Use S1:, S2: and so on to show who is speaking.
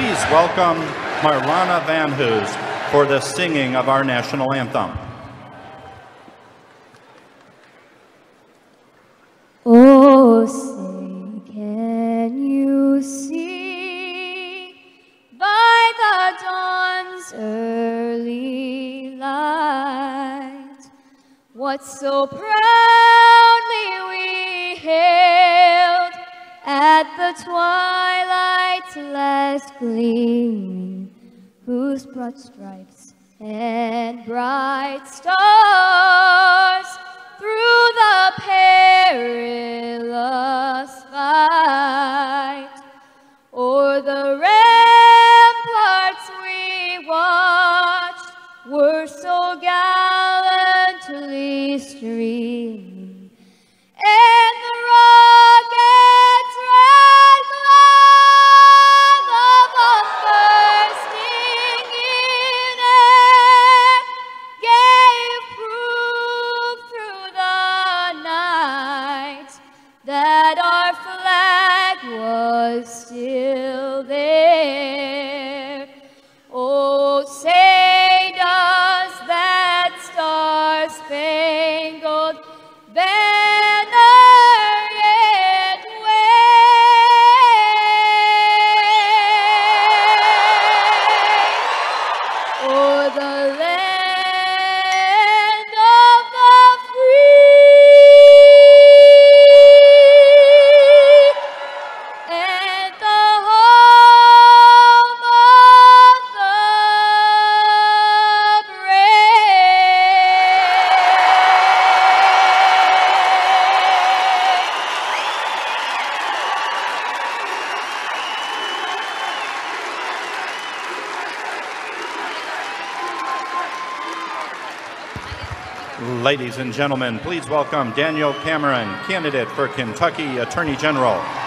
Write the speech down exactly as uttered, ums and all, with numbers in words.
S1: please welcome Marlana VanHoose for the singing of our national anthem.
S2: Oh, say, can you see by the dawn's early light what so proudly we hailed at the twilight's last gleaming, whose broad stripes and bright stars through the perilous fight o'er the ramparts we watched were so gallantly streaming, and the rocket's red glove of a bursting in air gave proof through the night that our flag was still there. Oh, say does that star-spangled banner yet wave o'er the land of the free and the home of the
S1: Ladies and gentlemen, please welcome Daniel Cameron, candidate for Kentucky Attorney General.